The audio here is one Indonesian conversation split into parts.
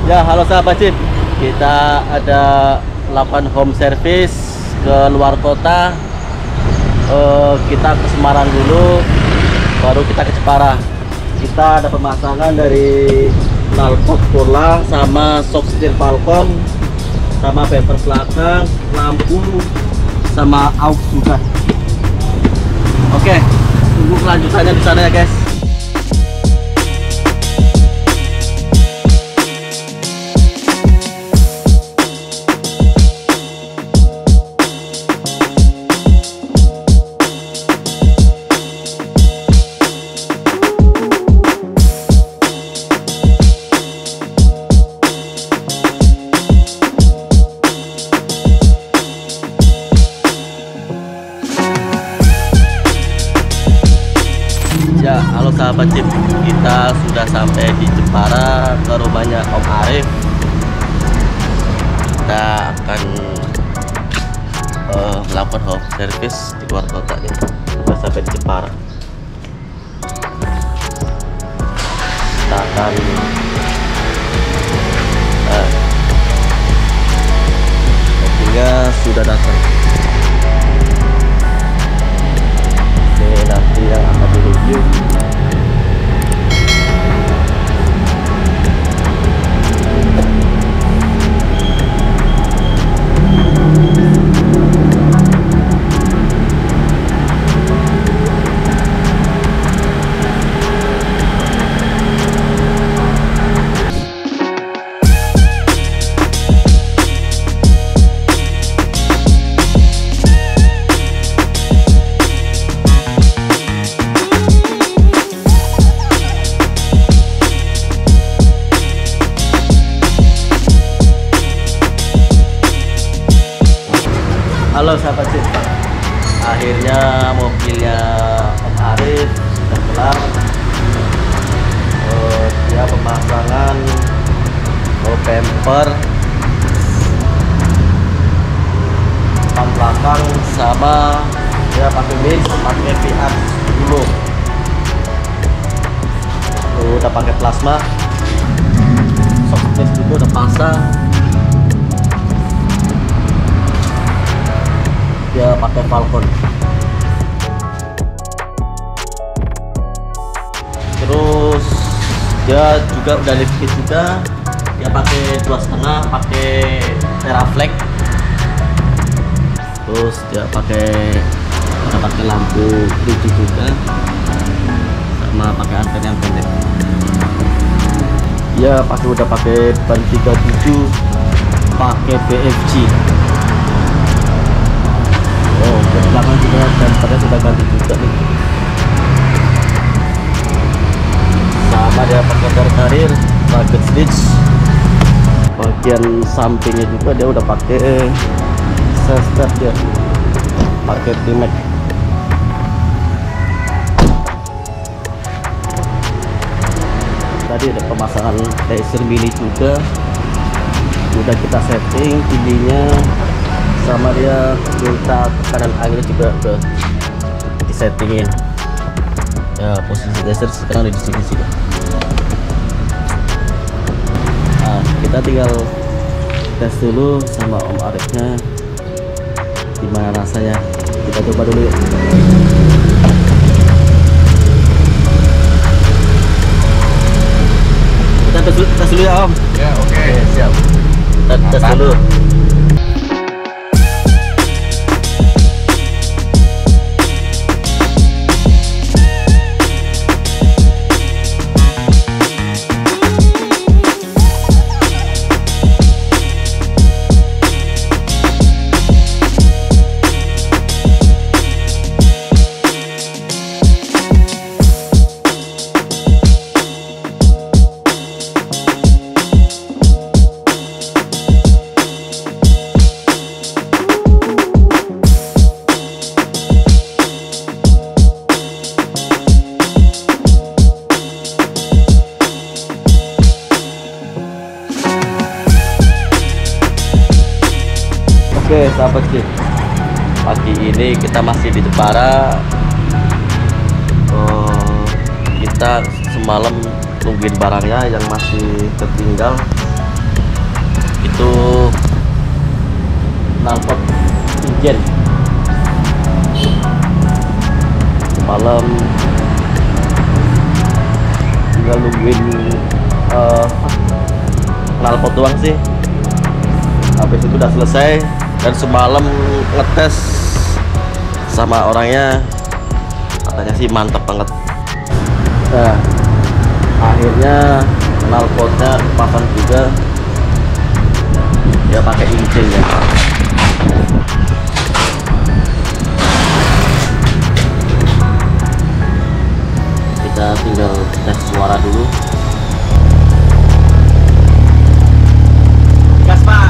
Ya, halo sahabat Jeep. Kita ada lakukan home service ke luar kota. Kita ke Semarang dulu, baru kita ke Jepara. Kita ada pemasangan dari knalpot Furla sama shock setir Falcon, sama bumper belakang, lampu, sama aux juga. Oke, tunggu kelanjutannya di sana ya guys. Ya, halo sahabat Jeep, kita sudah sampai di Jepara, ke rumahnya Om Arif. Kita akan melakukan home service di luar kota nih. Sudah sampai di Jepara. Kita akan mobilnya sudah datang. Nanti yang akan di-review. Halo sahabat Jeep, akhirnya mobilnya Om Arif sudah kelar. Dia pemasangan bumper depan belakang, sama dia pakai mix, pakai VR dulu. Udah pakai plasma, softcase juga udah pasang. Dia pakai Falcon. Terus dia juga udah lift kit juga. Dia pakai 2,5, pakai Teraflex. Terus dia pakai lampu lucu juga, sama pakai antena yang pendek. Dia udah pakai ban 37, pakai BFG. Oh, belakang juga bumpernya sudah ganti juga nih. Sama dia pakai door carrier, bucket switch. Bagian sampingnya juga dia udah pakai start ya, pakai T-Max. Tadi ada pemasangan Tracer mini juga, udah kita setting tingginya, sama dia minta tekanan angin juga udah disettingin. Ya, posisi dasar sekarang di sini sih. Nah, kita tinggal tes dulu sama Om Arifnya gimana rasanya. Kita coba dulu yuk. Kita tes dulu ya Om. Ya, oke. Siap. Kita tes dulu. Oke sahabat Jeep, pagi ini kita masih di Jepara. Kita semalam nungguin barangnya yang masih tertinggal. untuk knalpot engine. Malam tinggal nungguin knalpot doang sih. Habis itu udah selesai, dan semalam ngetes sama orangnya, katanya sih mantep banget. Nah, akhirnya knalpotnya pasang juga, ya pakai engine ya. Kita tinggal tes suara dulu. Gas, Pak.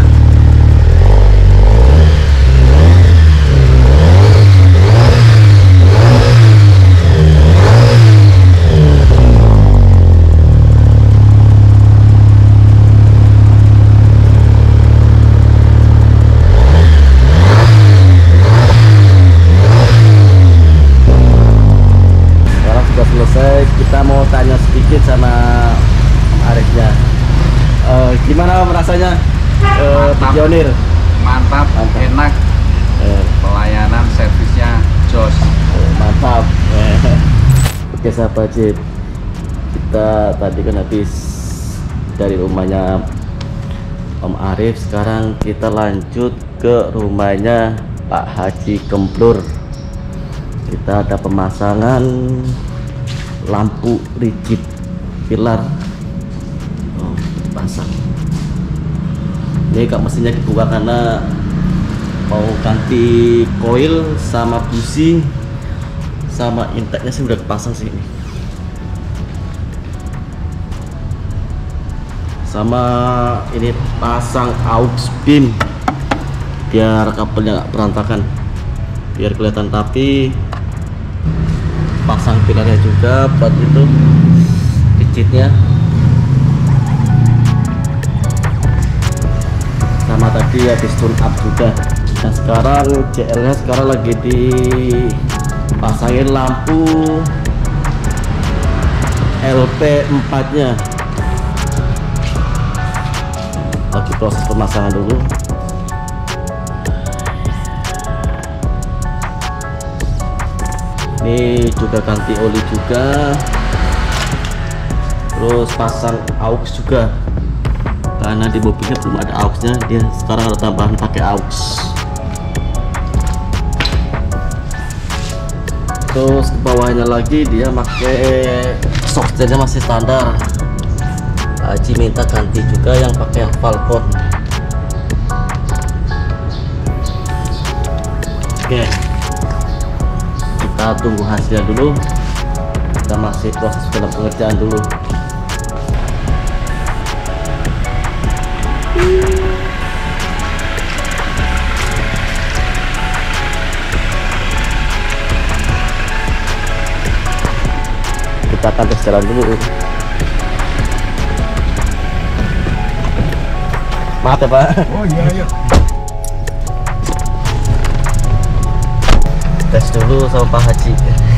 Selesai, kita mau tanya sedikit sama Arifnya. Gimana rasanya Pionir? Mantap, enak. Pelayanan servisnya jos. Mantap. Oke sahabat Jeep, kita tadi kan habis dari rumahnya Om Arif. Sekarang kita lanjut ke rumahnya Pak Haji Kemplur. Kita ada pemasangan lampu rigid pilar, pasang. Ini kak mesinnya dibuka karena mau ganti koil sama busi, sama inteknya sih udah kepasang sih ini. Sama ini pasang aux beam biar kabelnya nggak berantakan, biar kelihatan rapi. Pasang pilarnya juga buat itu rigidnya, sama tadi habis tune up juga. Nah sekarang JL nya sekarang lagi dipasangin lampu LP4 nya, lagi proses pemasangan dulu. Ini juga ganti oli juga, terus pasang aux juga karena di mobilnya belum ada auxnya, dia sekarang ada tambahan pakai aux. Terus ke bawahnya lagi dia pakai shockstandnya masih standar. Haji minta ganti juga yang pakai Falcon. Oke, kita tunggu hasilnya dulu. Kita masih proses dalam pengerjaan dulu. Kita akan tes jalan dulu. Maaf ya Pak. Oh iya, iya. Tes dulu sama Pak Haji.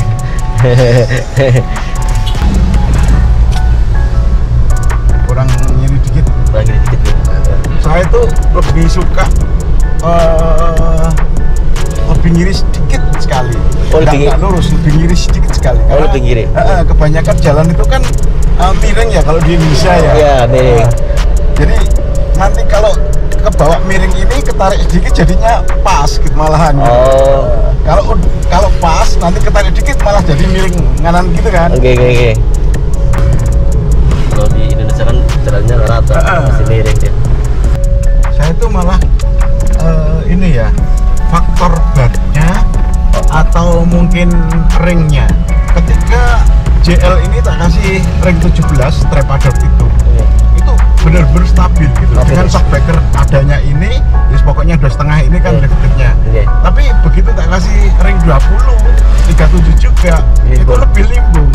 Kurang nyeri dikit. Kurang nyeri dikit ya. Saya tuh lebih suka lebih nyeri sedikit sekali. Oh, nggak lurus, lebih nyeri sedikit sekali. Oh, lebih nyeri. Kebanyakan jalan itu kan miring ya kalau di Indonesia ya. Iya, miring. Jadi nanti kalau ke bawah miring ini ketarik sedikit jadinya pas gitu malahan. Oh. Kalau pas nanti ketarik dikit malah jadi miring nganan gitu kan. Oke. Kalau di Indonesia kan jalannya rata, masih miring ya. Saya itu malah ini ya, faktor bannya atau mungkin ringnya. Ketika JL ini tak kasih ring 17 trepador itu benar-benar stabil gitu. Dengan shockbreaker adanya ini, ya pokoknya 2,5 ini kan liftnya. Tapi begitu tak kasih ring 20, 37 juga, itu lebih limbung.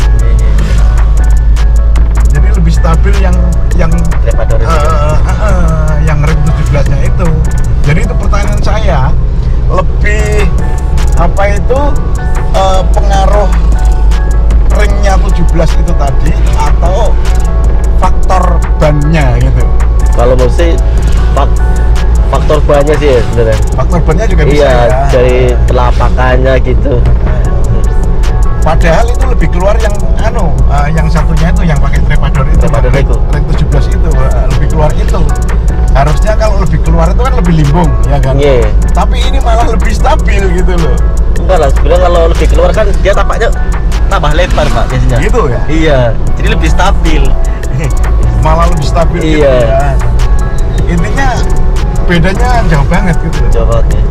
Jadi lebih stabil yang trepador yang ring 17-nya itu. Jadi itu pertanyaan saya, lebih apa itu pengaruh ringnya 17 itu tadi atau faktor bannya gitu? Kalau menurut sih faktor banyak sih ya sebenarnya. Faktor bannya juga bisa Iya, ya. dari telapakannya gitu. Padahal itu lebih keluar yang yang satunya itu yang pakai trepador itu, Trepador itu. Ring 17 itu lebih keluar itu. Harusnya kalau lebih keluar itu kan lebih limbung, ya kan? Iya. Tapi ini malah lebih stabil gitu loh. Enggak lah, sebenarnya kalau lebih keluar kan dia tampaknya tambah lebar Pak biasanya. Gitu ya? Iya, jadi lebih stabil. Malah lebih stabil gitu Iya. ya. Intinya bedanya jauh banget gitu. Coba ya.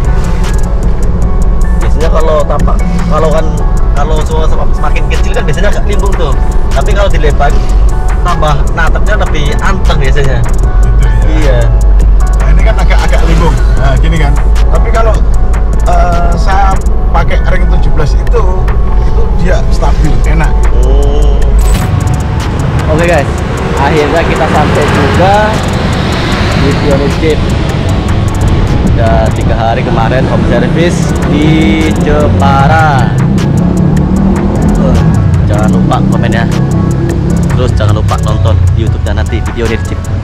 Biasanya kalau semakin kecil kan biasanya agak limbung tuh. Tapi kalau dilebar tambah natapnya lebih anteng biasanya. Gitu ya. Iya. Nah, ini kan agak limbung. Nah, gini kan. Tapi kalau saya pakai ring 17 itu dia stabil, enak. Oke guys, akhirnya kita sampai juga di Pioneer Jeep. Udah 3 hari kemarin home service di Jepara. Jangan lupa komen ya. Terus jangan lupa nonton di YouTube-nya nanti di Pioneer Jeep.